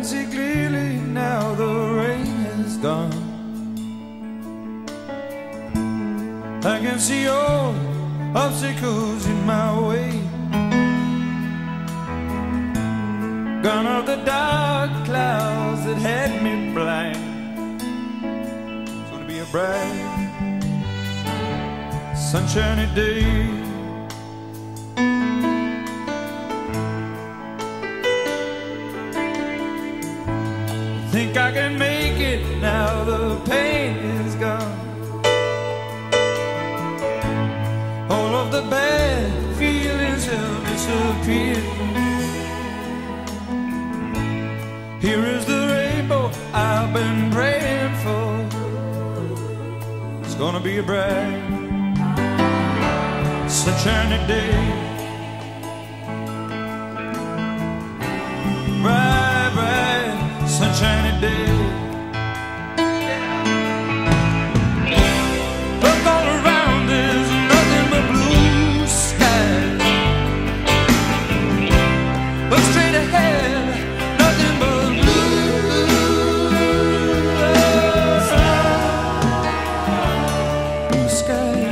can see clearly now the rain is gone. I can see all obstacles in my way. Gone are the dark clouds that had me blind. It's gonna be a bright, sunshiny day. Think I can make it now the pain is gone. All of the bad feelings have disappeared. Here is the rainbow I've been praying for. It's gonna be a bright, sunshiny day. Bright, bright, sunshiny day. Look all around, there's nothing but blue skies. Look straight ahead, nothing but blue skies.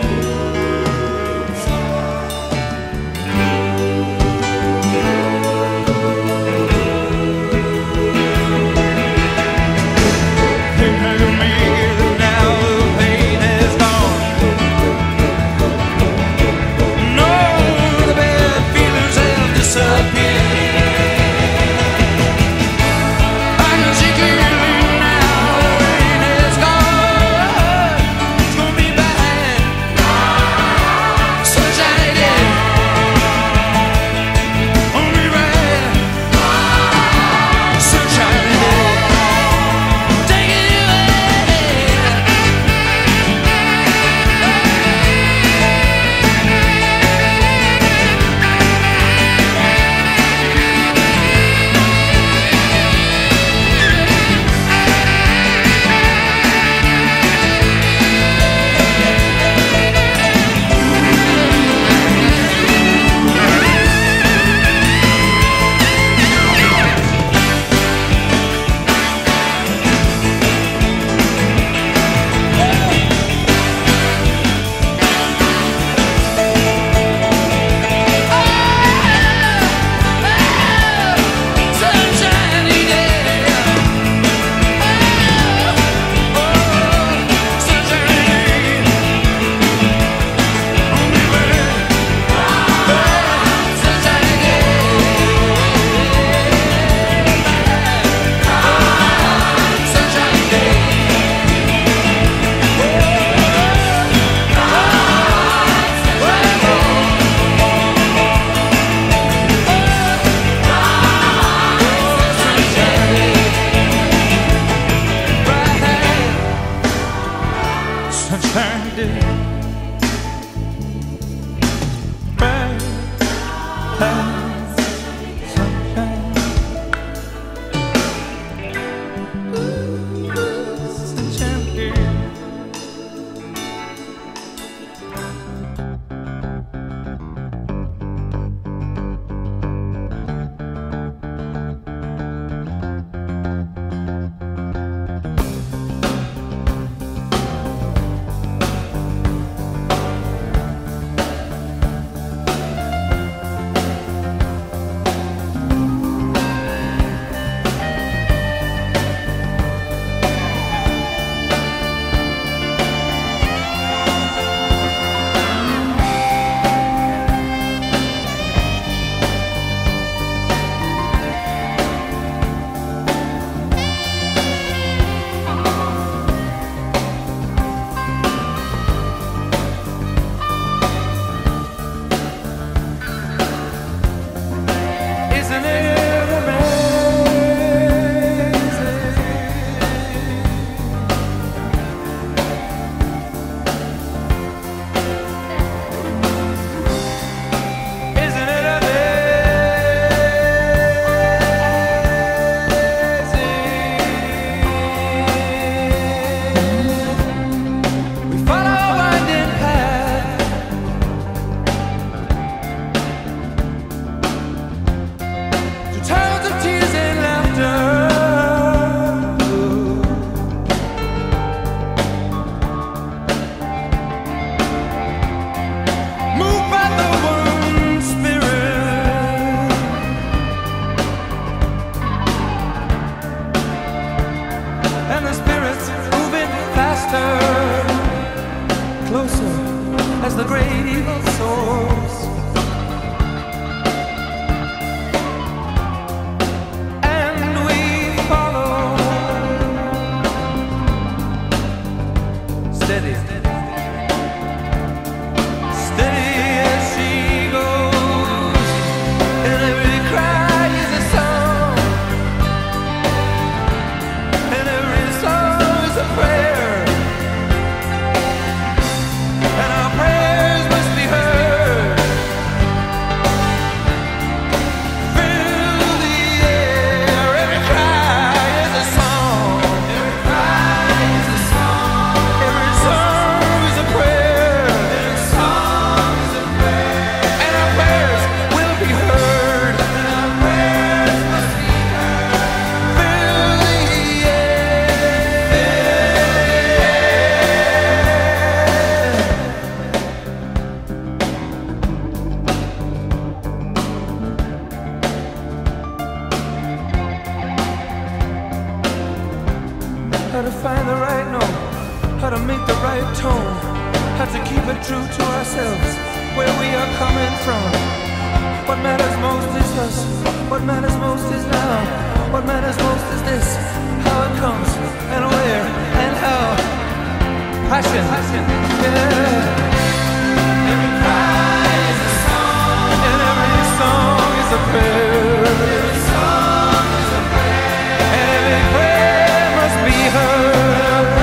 Sunshine day, bright, bright, sunshine. Ooh, sunshine day. evil souls. And we follow steady, steady as she goes. And every cry is a song, and every song is a prayer. How to find the right note, how to make the right tone, how to keep it true to ourselves, where we are coming from. What matters most is us, what matters most is now, what matters most is this, how it comes, and where, and how. Passion, yeah. Every cry is a song, and every song is a prayer. Every song is a prayer, and every prayer must be heard.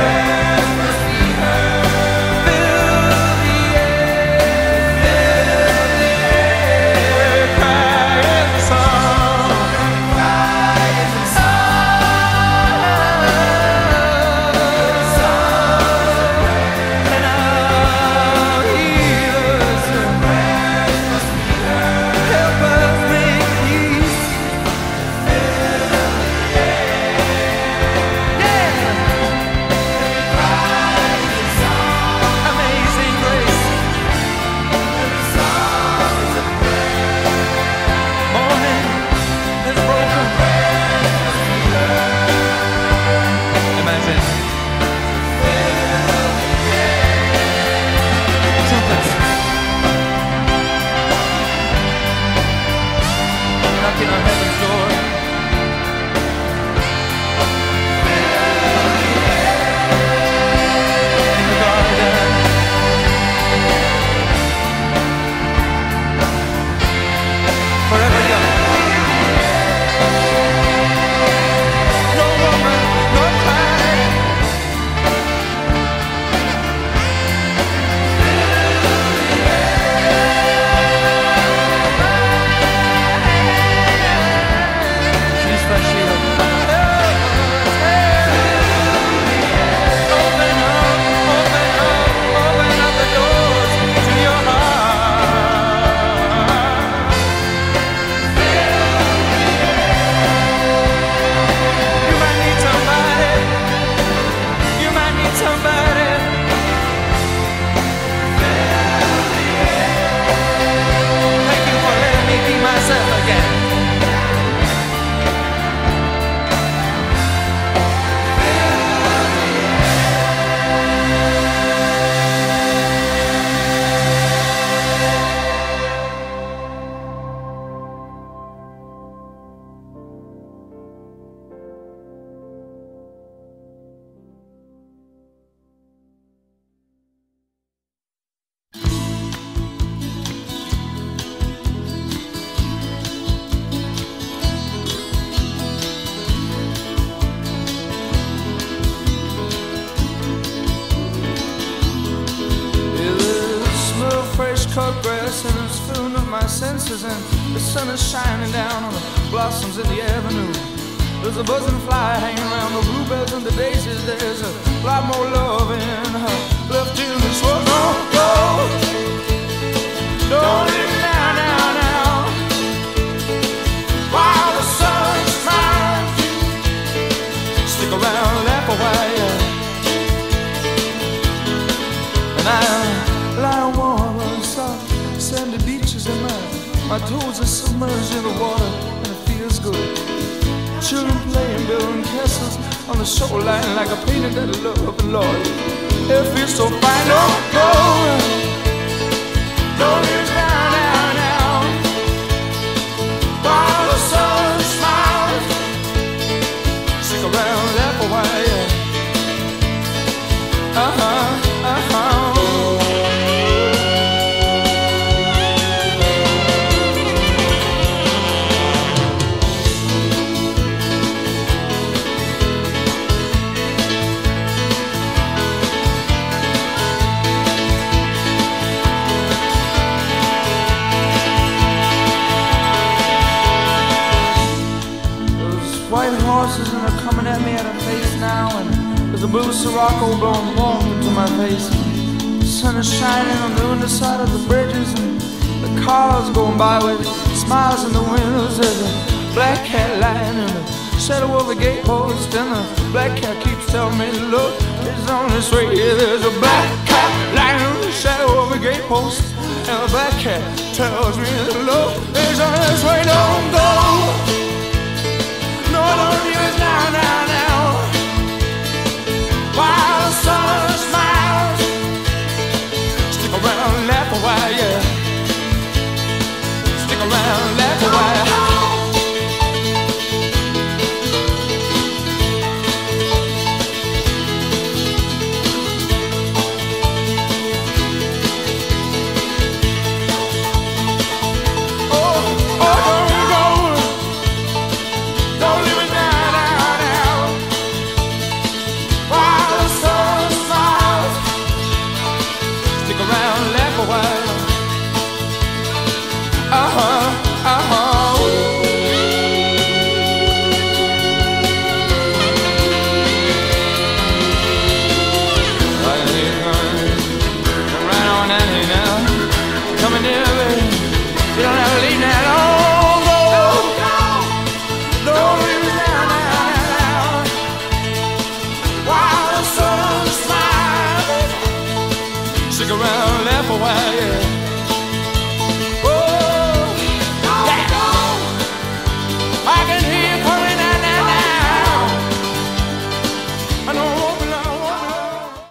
cut grass and it's filling up my senses, and the sun is shining down on the blossoms in the avenue. There's a buzzing fly hanging around the bluebells and the daisies. There's a lot more love in her left in this world. Don't go, don't leave me now, now, now. While the sun shines, stick around, laugh a while, yeah. And I lie on warm on soft sandy beaches, and my toes are submerged in the water, and it feels good. Children playing, building castles on the shoreline, like a painting that I love, and Lord, it feels so fine. Don't go, don't use down, down, down. While the sun smiles, stick around there for a while, yeah. Uh-huh, uh-huh. White horses and they're coming at me at a pace now, and there's a blue Sirocco blowing warm into my face. The sun is shining on the underside of the bridges, and the cars going by with smiles in the windows. There's a black cat lying in the shadow of the gatepost, and the black cat keeps telling me to look, it's on this way. Yeah, there's a black cat lying in the shadow of the gatepost, and the black cat tells me to look, it's on this way. Don't go. No, don't use now, now.